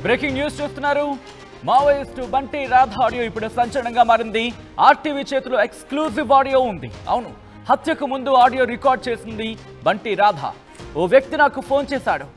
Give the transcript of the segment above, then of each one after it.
Breaking news చూస్తున్నారు. Maoist Banti Radha audio ఇప్పుడు సంచలనంగా మారింది. ఆర్టీవీ చేతిలో ఎక్స్క్లూజివ్ ఆడియో ఉంది. అవును, హత్యకు ముందు ఆడియో రికార్డ్ చేసింది బంటి రాధ. ఓ వ్యక్తి నాకు ఫోన్ చేశాడు.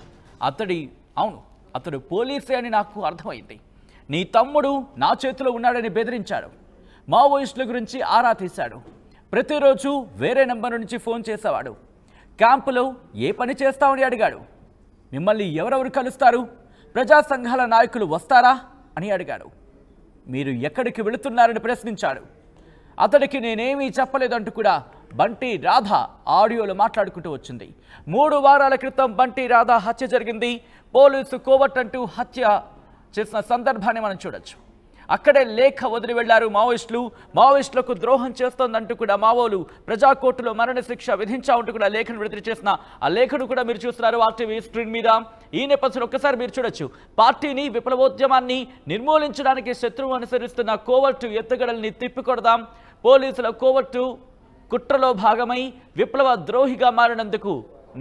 అతడు పోలీసే అని నాకు అర్థమైంది. నీ తమ్ముడు నా చేతిలో ఉన్నాడని బెదిరించాడు. మావోయిస్టుల గురించి ఆరా తీశాడు. ప్రతిరోజు వేరే నెంబర్ నుంచి ఫోన్ చేసేవాడు. క్యాంపులో ఏ పని చేస్తామని అడిగాడు. మిమ్మల్ని ఎవరెవరు కలుస్తారు, ప్రజా సంఘాల నాయకులు వస్తారా అని అడిగాడు. మీరు ఎక్కడికి వెళుతున్నారని ప్రశ్నించాడు. అతడికి నేనేమీ చెప్పలేదంటూ కూడా బంటి రాధ ఆడియోలో మాట్లాడుకుంటూ వచ్చింది. 3 వారాల క్రితం బంటి రాధ హత్య జరిగింది. పోలీసు కోవర్ట్ అంటూ హత్య చేసిన సందర్భాన్ని మనం చూడొచ్చు. అక్కడే లేఖ వదిలి వెళ్లారు మావోయిస్టులకు ద్రోహం చేస్తోందంటూ కూడా మావోలు ప్రజాకోర్టులో మరణశిక్ష విధించామంటూ కూడా లేఖను విడుదల చేసిన ఆ లేఖను కూడా మీరు చూస్తున్నారు ఆర్టీవీ స్క్రీన్ మీద. ఈ నేపథ్యంలో ఒక్కసారి మీరు చూడొచ్చు. పార్టీని, విప్లవోద్యమాన్ని నిర్మూలించడానికి శత్రువు అనుసరిస్తున్న కోవర్టు ఎత్తుగడల్ని తిప్పికొడదాం. పోలీసుల కోవర్టు కుట్రలో భాగమై విప్లవ ద్రోహిగా మారినందుకు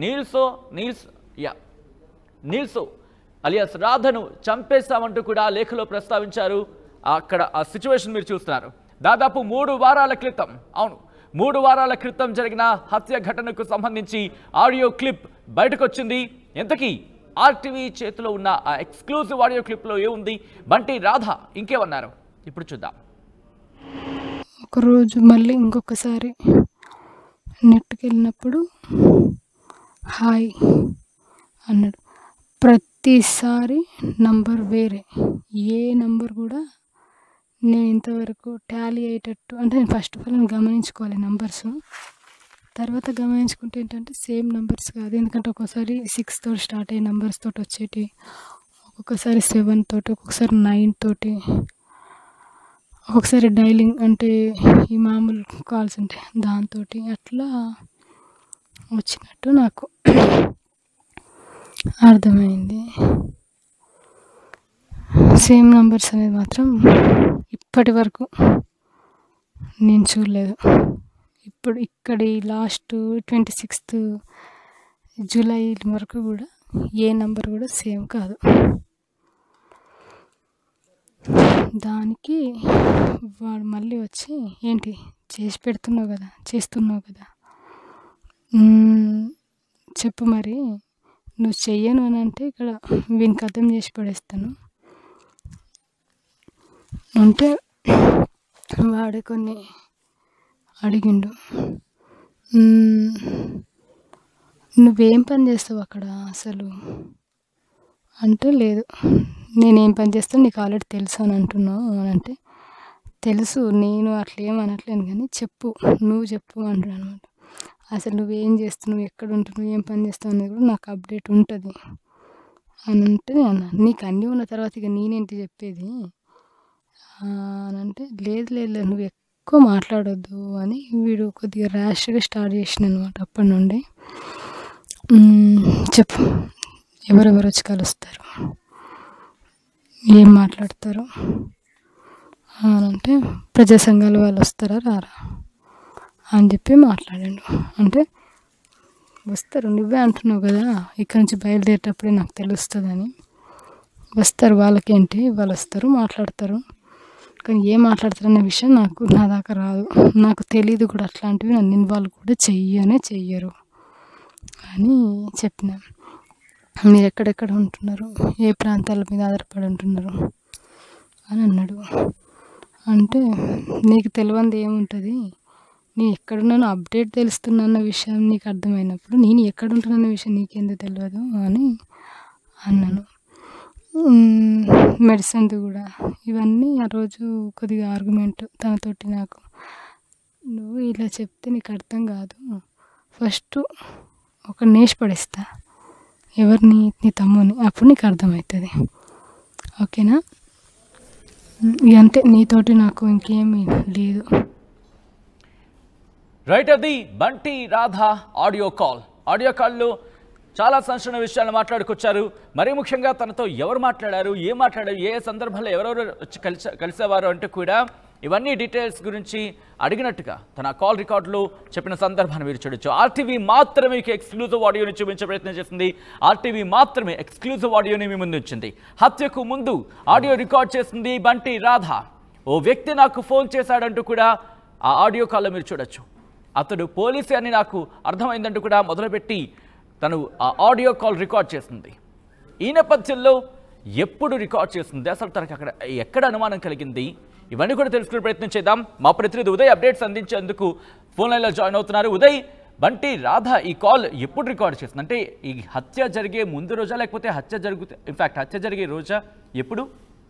నీల్సో అలియాస్ రాధను చంపేస్తామంటూ కూడా లేఖలో ప్రస్తావించారు. అక్కడ ఆ సిచ్యువేషన్ మీరు చూస్తున్నారు. దాదాపు 3 వారాల క్రితం జరిగిన హత్య ఘటనకు సంబంధించి ఆడియో క్లిప్ బయటకు వచ్చింది. ఎంతకీ ఆర్టీవీ చేతిలో ఉన్న ఆ ఎక్స్క్లూజివ్ ఆడియో క్లిప్లో ఏముంది, బంటి రాధ ఇంకేమన్నారు ఇప్పుడు చూద్దాం. ఒకరోజు మళ్ళీ ఇంకొకసారి నెట్కి వెళ్ళినప్పుడు హాయ్ అన్నాడు. ప్రతిసారి నంబర్ వేరే, ఏ నంబర్ కూడా నేను ఇంతవరకు టాలీ అయ్యేటట్టు, అంటే నేను ఫస్ట్ ఆఫ్ ఆల్ నేను గమనించుకోవాలి నంబర్స్. తర్వాత గమనించుకుంటే ఏంటంటే సేమ్ నంబర్స్ కాదు. ఎందుకంటే ఒక్కోసారి 6 తోటి స్టార్ట్ అయ్యే నంబర్స్ తోటి వచ్చేటి, ఒక్కొక్కసారి 7 తోటి, ఒక్కొక్కసారి 9 తోటి, ఒక్కొక్కసారి డైలింగ్ అంటే ఈ మామూలు కాల్స్ ఉంటాయి దాంతో అట్లా వచ్చినట్టు నాకు అర్థమైంది. సేమ్ నంబర్స్ అనేది మాత్రం ఇప్పటి వరకు నేను చూడలేదు. ఇప్పుడు ఇక్కడ లాస్ట్ 26th జూలై వరకు కూడా ఏ నంబర్ కూడా సేమ్ కాదు. దానికి వాడు మళ్ళీ వచ్చి ఏంటి చేస్తున్నావు కదా చెప్పు, మరి నువ్వు చెయ్యను అని అంటే ఇక్కడ వీనికి అర్థం చేసి పడేస్తాను అంటే వాడే కొన్ని అడిగిండు. నువ్వేం పని చేస్తావు అక్కడ అసలు అంటే, లేదు నేనేం పని చేస్తాను నీకు ఆల్రెడీ తెలుసు అని అంటున్నావు అని అంటే, తెలుసు నేను అట్లా ఏం అనట్లేను కానీ నువ్వు చెప్పు అంటాడు అనమాట. అసలు నువ్వేం చేస్తున్నావు, ఎక్కడ ఉంటున్నావు, ఏం పని చేస్తావు అనేది కూడా నాకు అప్డేట్ ఉంటుంది అని అంటే అన్నా. నీకు అన్నీ ఉన్న తర్వాత ఇక నేనేంటి చెప్పేది అని అంటే, లేదు నువ్వు ఎక్కువ మాట్లాడొద్దు అని వీడు కొద్దిగా ర్యాష్గా స్టార్ట్ చేసిన అనమాట. అప్పటి నుండి చెప్పు, ఎవరెవరు వచ్చి కలుస్తారు, ఏం మాట్లాడతారు అని అంటే, ప్రజా సంఘాల వాళ్ళు వస్తారా రారా అని చెప్పి మాట్లాడాడు. అంటే వస్తారు, నువ్వే అంటున్నావు కదా ఇక్కడ నుంచి బయలుదేరేటప్పుడే నాకు తెలుస్తుందని. వస్తారు, వాళ్ళకేంటి, వాళ్ళు వస్తారు మాట్లాడతారు, కానీ ఏం మాట్లాడతారు అనే విషయం నా దాకా రాదు, నాకు తెలియదు కూడా. అట్లాంటివి నన్ను ఇన్వాల్వ్ కూడా చెయ్యరు అని చెప్పిన. మీరు ఎక్కడెక్కడ ఉంటున్నారు, ఏ ప్రాంతాల మీద ఆధారపడి ఉంటున్నారు అని అన్నాడు. అంటే నీకు తెలియంది ఏముంటుంది, నేను ఎక్కడున్నానో అప్డేట్ తెలుస్తున్నా విషయం నీకు అర్థమైనప్పుడు నేను ఎక్కడుంటున్న విషయం నీకెందుకు తెలియదు అని అన్నాను. మెడిసిన్ కూడా ఇవన్నీ ఆ రోజు కొద్దిగా ఆర్గ్యుమెంట్ తనతోటి నాకు. నువ్వు ఇలా చెప్తే నీకు అర్థం కాదు, ఫస్ట్ ఒక నేష్ పడేస్తా, ఎవరిని, నీ తమ్ముని, అప్పుడు నీకు అర్థమవుతుంది, ఓకేనా? అంతే, నీతోటి నాకు ఇంకేమీ లేదు. రైట్, అది బంటి రాధ ఆడియో కాల్లో చాలా సంచలన విషయాలు మాట్లాడుకొచ్చారు. మరీ ముఖ్యంగా తనతో ఎవరు మాట్లాడారు, ఏ సందర్భంలో ఎవరెవరు వచ్చి కలిసేవారు అంటూ కూడా ఇవన్నీ డీటెయిల్స్ గురించి అడిగినట్టుగా తన కాల్ రికార్డులో చెప్పిన సందర్భాన్ని మీరు చూడొచ్చు. ఆర్టీవీ మాత్రమే మీకు ఎక్స్క్లూజివ్ ఆడియోని చూపించే ప్రయత్నం చేసింది. ఆర్టీవీ మాత్రమే ఎక్స్క్లూజివ్ ఆడియోని మీ ముందు ఉంచింది. హత్యకు ముందు ఆడియో రికార్డ్ చేసింది బంటి రాధ. ఓ వ్యక్తి నాకు ఫోన్ చేశాడంటూ కూడా ఆ ఆడియో కాల్లో మీరు చూడొచ్చు. అతడు పోలీసు అని నాకు అర్థమైందంటూ కూడా మొదలుపెట్టి తను ఆ ఆడియో కాల్ రికార్డ్ చేస్తుంది. ఈ నేపథ్యంలో ఎప్పుడు రికార్డ్ చేస్తుంది, అసలు తనకు అక్కడ ఎక్కడ అనుమానం కలిగింది, ఇవన్నీ కూడా తెలుసుకునే ప్రయత్నం చేద్దాం. మా ప్రతినిధి ఉదయ్ అప్డేట్స్ అందించేందుకు ఫోన్ లైన్లో జాయిన్ అవుతున్నారు. ఉదయ్, బంటి రాధ ఈ కాల్ ఎప్పుడు రికార్డ్ చేస్తుంది? అంటే ఈ హత్య జరిగే ముందు రోజా, లేకపోతే హత్య జరిగే రోజా, ఎప్పుడు?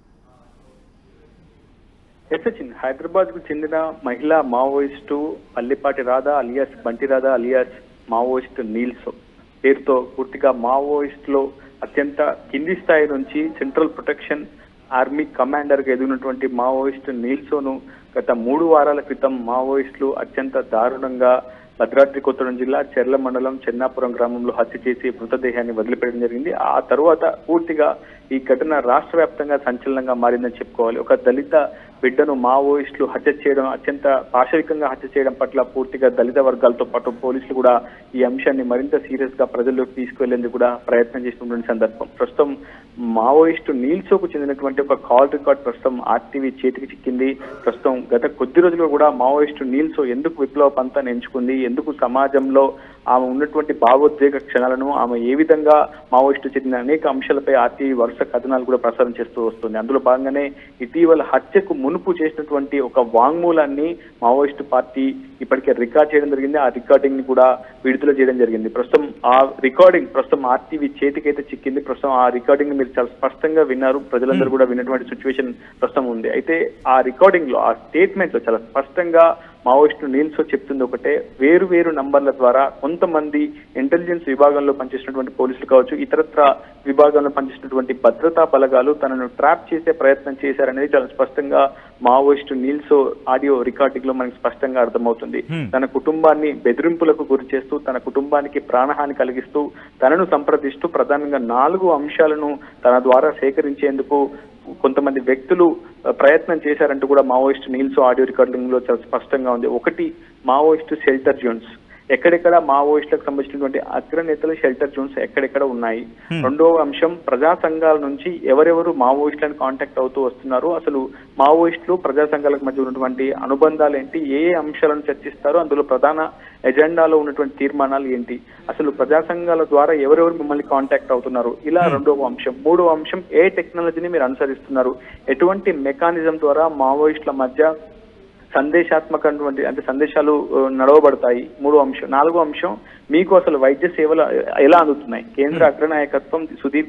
హైదరాబాద్ కు చెందిన మహిళా Maoist Pallipati Radha alias Banti Radha alias Maoist నీల్సో పేరుతో పూర్తిగా మావోయిస్టులో అత్యంత కింది స్థాయి నుంచి సెంట్రల్ ప్రొటెక్షన్ ఆర్మీ కమాండర్ గా ఎదిగినటువంటి మావోయిస్ట్ నీల్సోను గత 3 వారాల క్రితం మావోయిస్టులు అత్యంత దారుణంగా భద్రాద్రి కొత్తగూడెం జిల్లా చెర్ల మండలం చెన్నాపురం గ్రామంలో హత్య చేసి మృతదేహాన్ని వదిలిపెట్టడం జరిగింది. ఆ తరువాత పూర్తిగా ఈ ఘటన రాష్ట్ర వ్యాప్తంగా సంచలనంగా మారిందని చెప్పుకోవాలి. ఒక దళిత బిడ్డను మావోయిస్టులు హత్య చేయడం, అత్యంత పాశవికంగా హత్య చేయడం పట్ల పూర్తిగా దళిత వర్గాలతో పాటు పోలీసులు కూడా ఈ అంశాన్ని మరింత సీరియస్ గా ప్రజల్లోకి తీసుకువెళ్లేందుకు కూడా ప్రయత్నం చేసినటువంటి సందర్భం. ప్రస్తుతం మావోయిస్టు నీల్సోకు చెందినటువంటి ఒక కాల్ రికార్డ్ ప్రస్తుతం ఆర్టీవీ చేతికి చిక్కింది. ప్రస్తుతం గత కొద్ది రోజులుగా కూడా మావోయిస్టు నీల్సో ఎందుకు విప్లవ పంతాన్ని ఎంచుకుంది, ఎందుకు సమాజంలో ఆమె ఉన్నటువంటి భావోద్వేగ క్షణాలను, ఆమె ఏ విధంగా మావోయిస్టు చెందిన అనేక అంశాలపై ఆర్టీవీ వరుస కథనాలు కూడా ప్రసారం చేస్తూ వస్తుంది. అందులో భాగంగానే ఇటీవల హత్యకు మునుపు చేసినటువంటి ఒక వాంగ్మూలాన్ని మావోయిస్టు పార్టీ ఇప్పటికే రికార్డ్ చేయడం జరిగింది. ఆ రికార్డింగ్ ని కూడా విడుదల చేయడం జరిగింది. ప్రస్తుతం ఆ రికార్డింగ్ ప్రస్తుతం ఆర్టీవీ చేతికైతే చిక్కింది. ప్రస్తుతం ఆ రికార్డింగ్ మీరు చాలా స్పష్టంగా విన్నారు, ప్రజలందరూ కూడా విన్నటువంటి సిచ్యువేషన్ ప్రస్తుతం ఉంది. అయితే ఆ రికార్డింగ్ లో, ఆ స్టేట్మెంట్ లో చాలా స్పష్టంగా మావోయిస్టు నీల్సో చెప్తుంది ఒకటే, వేరు నంబర్ల ద్వారా కొంతమంది ఇంటెలిజెన్స్ విభాగంలో పనిచేసినటువంటి పోలీసులు కావచ్చు, ఇతరత్ర విభాగంలో పనిచేసినటువంటి భద్రతా బలగాలు తనను ట్రాప్ చేసే ప్రయత్నం చేశారనేది చాలా స్పష్టంగా మావోయిస్టు నీల్సో ఆడియో రికార్డింగ్ లో మనకి స్పష్టంగా అర్థమవుతుంది. తన కుటుంబాన్ని బెదిరింపులకు గురి చేస్తూ, తన కుటుంబానికి ప్రాణహాని కలిగిస్తూ, తనను సంప్రదిస్తూ ప్రధానంగా 4 అంశాలను తన ద్వారా సేకరించేందుకు కొంతమంది వ్యక్తులు ప్రయత్నం చేశారంటూ కూడా మావోయిస్టు నీల్సో ఆడియో రికార్డింగ్ లో చాలా స్పష్టంగా ఉంది. ఒకటి, మావోయిస్టు షెల్టర్ జోన్స్, ఎక్కడెక్కడ మావోయిస్టులకు సంబంధించినటువంటి అగ్రనేతల షెల్టర్ జోన్స్ ఎక్కడెక్కడ ఉన్నాయి. రెండవ అంశం, ప్రజా సంఘాల నుంచి ఎవరెవరు మావోయిస్టులను కాంటాక్ట్ అవుతూ వస్తున్నారు, అసలు మావోయిస్టులు ప్రజా సంఘాలకు మధ్య ఉన్నటువంటి అనుబంధాలు ఏంటి, ఏ అంశాలను చర్చిస్తారు, అందులో ప్రధాన ఎజెండాలో ఉన్నటువంటి తీర్మానాలు ఏంటి, అసలు ప్రజా సంఘాల ద్వారా ఎవరెవరు మిమ్మల్ని కాంటాక్ట్ అవుతున్నారు, ఇలా రెండవ అంశం. మూడవ అంశం, ఏ టెక్నాలజీని మీరు అనుసరిస్తున్నారు, ఎటువంటి మెకానిజం ద్వారా మావోయిస్టుల మధ్య సందేశాత్మకటువంటి అంటే సందేశాలు నడవబడతాయి, 3వ అంశం. 4వ అంశం, మీకు అసలు వైద్య సేవలు ఎలా అందుతున్నాయి. కేంద్ర అగ్రనాయకత్వం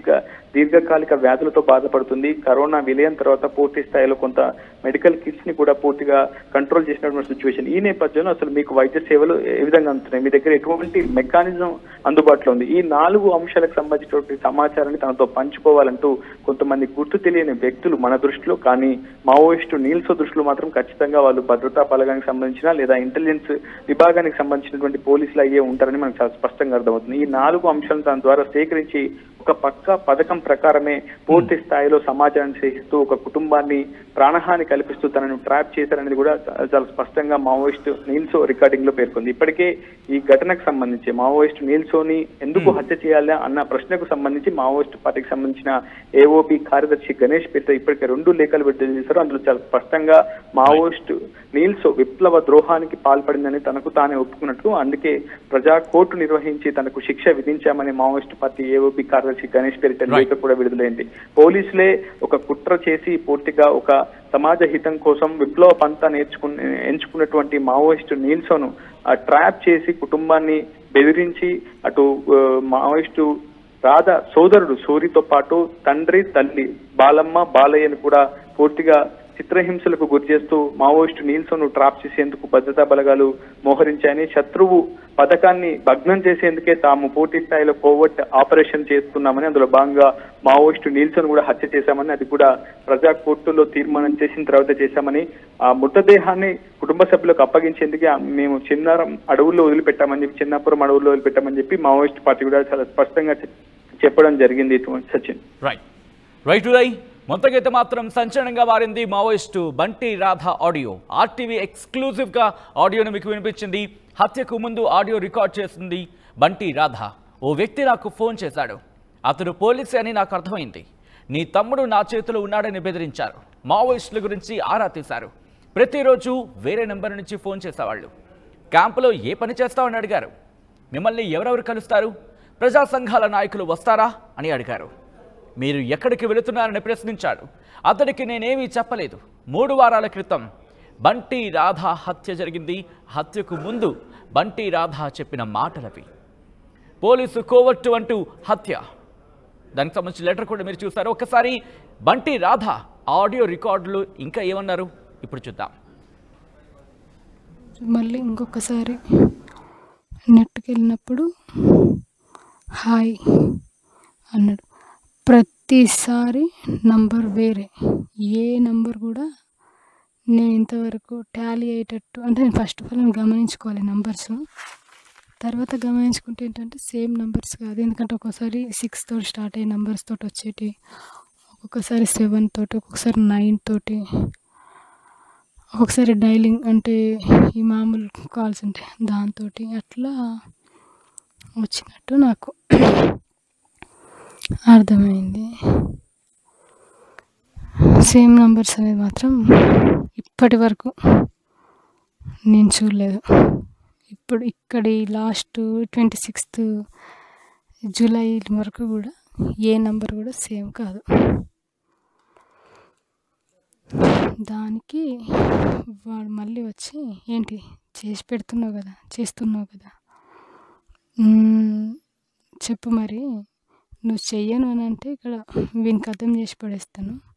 దీర్ఘకాలిక వ్యాధులతో బాధపడుతుంది. కరోనా విలయం తర్వాత పూర్తి స్థాయిలో కొంత మెడికల్ కిట్స్ ని కూడా పూర్తిగా కంట్రోల్ చేసినటువంటి సిచ్యువేషన్. ఈ నేపథ్యంలో అసలు మీకు వైద్య సేవలు ఏ విధంగా అందుతున్నాయి, మీ దగ్గర ఎటువంటి మెకానిజం అందుబాటులో ఉంది, ఈ 4 అంశాలకు సంబంధించినటువంటి సమాచారాన్ని తనతో పంచుకోవాలంటూ కొంతమంది గుర్తు తెలియని వ్యక్తులు మన దృష్టిలో, కానీ మావోయిస్టు నీల్సో దృష్టిలో మాత్రం ఖచ్చితంగా వాళ్ళు భద్రతా బలగానికి సంబంధించిన లేదా ఇంటెలిజెన్స్ విభాగానికి సంబంధించినటువంటి పోలీసులు అయ్యే ఉంటారని మనకు చాలా స్పష్టంగా అర్థమవుతుంది. ఈ 4 అంశాలను దాని ద్వారా సేకరించి ఒక పక్క పథకం ప్రకారమే పూర్తి స్థాయిలో సమాచారం సేకరిస్తూ ఒక కుటుంబాన్ని ప్రాణహాని కల్పిస్తూ తనను ట్రాప్ చేశారనేది కూడా చాలా స్పష్టంగా మావోయిస్టు నీల్సో రికార్డింగ్ లో పేర్కొంది. ఇప్పటికే ఈ ఘటనకు సంబంధించి మావోయిస్టు నీల్సోని ఎందుకు హత్య చేయాలి అన్న ప్రశ్నకు సంబంధించి మావోయిస్టు పార్టీకి సంబంధించిన ఏఓపీ కార్యదర్శి గణేష్ పేరుతో ఇప్పటికే 2 లేఖలు విడుదల చేశారు. అందులో చాలా స్పష్టంగా మావోయిస్టు నీల్సో విప్లవ ద్రోహానికి పాల్పడిందని తనకు తానే ఒప్పుకున్నట్లు, అందుకే ప్రజా కోర్టు నిర్వహించి తనకు శిక్ష విధించామని మావోయిస్టు పార్టీ ఏఓపీ కార్యదర్శి గణేష్ పేరిట లేఖ కూడా విడుదలైంది. పోలీసులే ఒక కుట్ర చేసి పూర్తిగా ఒక సమాజ హితం కోసం విప్లవ పంతా ఎంచుకున్నటువంటి మావోయిస్టు నీల్సోను ట్రాప్ చేసి కుటుంబాన్ని బెదిరించి అటు మావోయిస్టు రాధ సోదరుడు సూరితో పాటు తండ్రి తల్లి బాలమ్మ బాలయ్యను కూడా పూర్తిగా చిత్రహింసలకు గురి చేస్తూ మావోయిస్టు నీల్సోను ట్రాప్ చేసేందుకు భద్రతా బలగాలు మోహరించాయని, శత్రువు పథకాన్ని భగ్నం చేసేందుకే తాము పూర్తి స్థాయిలో కోవర్ట్ ఆపరేషన్ చేస్తున్నామని, అందులో భాగంగా మావోయిస్టు నీల్సోను కూడా హత్య చేశామని, అది కూడా ప్రజా కోర్టులో తీర్మానం చేసిన తర్వాత చేశామని, ఆ మృతదేహాన్ని కుటుంబ సభ్యులకు అప్పగించేందుకే మేము చిన్నారం అడవుల్లో వదిలిపెట్టామని చెప్పి, చిన్నాపురం అడవుల్లో వదిలిపెట్టామని చెప్పి మావోయిస్టు పార్టీ కూడా చాలా స్పష్టంగా చెప్పడం జరిగింది. సచిన్ రైట్ ఉదయ్, మొత్తకైతే మాత్రం సంచలనంగా మారింది Maoist Banti Radha audio. RTV ఎక్స్క్లూజివ్గా ఆడియోను మీకు వినిపించింది. హత్యకు ముందు ఆడియో రికార్డ్ చేసింది బంటి రాధ. ఓ వ్యక్తి నాకు ఫోన్ చేశాడు. అతడు పోలీసే అని నాకు అర్థమైంది. నీ తమ్ముడు నా చేతిలో ఉన్నాడని బెదిరించారు. మావోయిస్టుల గురించి ఆరా తీశారు. ప్రతిరోజు వేరే నెంబర్ నుంచి ఫోన్ చేసేవాళ్ళు. క్యాంపులో ఏ పని చేస్తావని అడిగారు. మిమ్మల్ని ఎవరెవరు కలుస్తారు, ప్రజా సంఘాల నాయకులు వస్తారా అని అడిగారు. మీరు ఎక్కడికి వెళుతున్నారని ప్రశ్నించాడు. అతడికి నేనేమీ చెప్పలేదు. 3 వారాల క్రితం బంటి రాధ హత్య జరిగింది. హత్యకు ముందు బంటి రాధ చెప్పిన మాటలవి. పోలీసు కోవర్టు అంటూ హత్య. దానికి సంబంధించిన లెటర్ కూడా మీరు చూసారు. ఒకసారి బంటి రాధ ఆడియో రికార్డులు ఇంకా ఏమన్నారు ఇప్పుడు చూద్దాం. మళ్ళీ ఇంకొకసారి నెట్కి వెళ్ళినప్పుడు హాయ్ అన్నాడు. ప్రతిసారి నంబర్ వేరే, ఏ నంబర్ కూడా నేను ఇంతవరకు టాలీ అయ్యేటట్టు, అంటే నేను ఫస్ట్ ఆఫ్ ఆల్ నేను గమనించుకోవాలి నంబర్స్. తర్వాత గమనించుకుంటే ఏంటంటే సేమ్ నంబర్స్ కాదు. ఎందుకంటే ఒక్కోసారి 6 తోటి స్టార్ట్ అయ్యే నంబర్స్ తోటి వచ్చేటి, ఒక్కొక్కసారి 7 తోటి, ఒక్కొక్కసారి 9 తోటి, ఒక్కొక్కసారి డైలింగ్ అంటే ఈ మామూలు కాల్స్ ఉంటాయి దాంతో అట్లా వచ్చినట్టు నాకు అర్థమైంది. సేమ్ నంబర్స్ అనేది మాత్రం ఇప్పటి వరకు నేను చూడలేదు. ఇప్పుడు ఇక్కడి లాస్ట్ 26th జూలై వరకు కూడా ఏ నంబర్ కూడా సేమ్ కాదు. దానికి వాడు మళ్ళీ వచ్చి ఏంటి చేస్తున్నావు కదా చెప్పు మరి, నువ్వు చెయ్యను అని అంటే ఇక్కడ వీనికి అర్థం చేసి పడేస్తాను.